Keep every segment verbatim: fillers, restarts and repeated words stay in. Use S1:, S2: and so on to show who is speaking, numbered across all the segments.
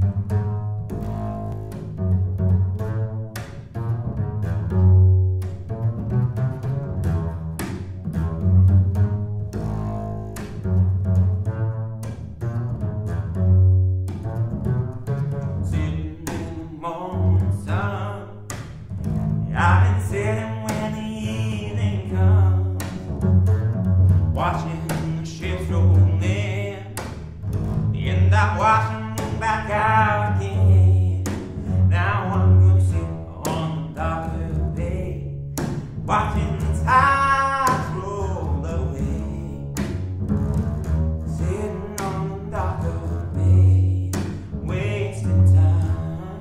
S1: I've been sitting when the evening comes, watching the ships roll in, and I'm watching back out again. Now I'm gonna sit on the dock of the bay, watching the tides roll away. Sitting on the dock of the bay, wasting time.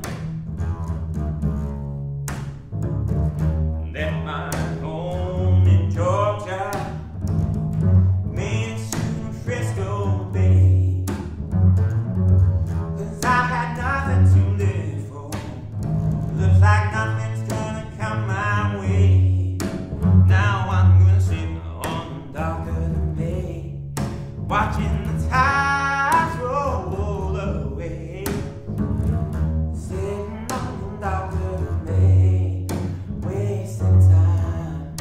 S1: Left my home in Georgia, made it to Frisco Bay, 'cause I had nothing to live for. Looks like nothing's gonna come my way. Now I'm gonna sit on the dock of the bay, watching the tides roll away. Sitting on the dock of the bay, wasting time.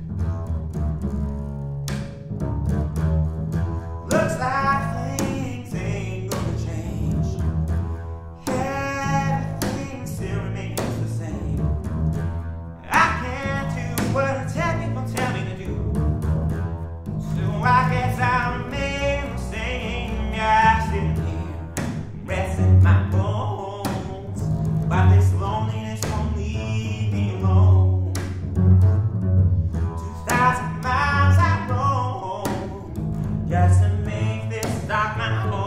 S1: Looks like things ain't gonna change. Everything still remains the same. I can't do what a ten people tell me to do, so I guess I'll remain the same. Yeah, sitting here, resting my bones, but this loneliness won't leave me alone. Thousand miles I roam just to make this dock my home.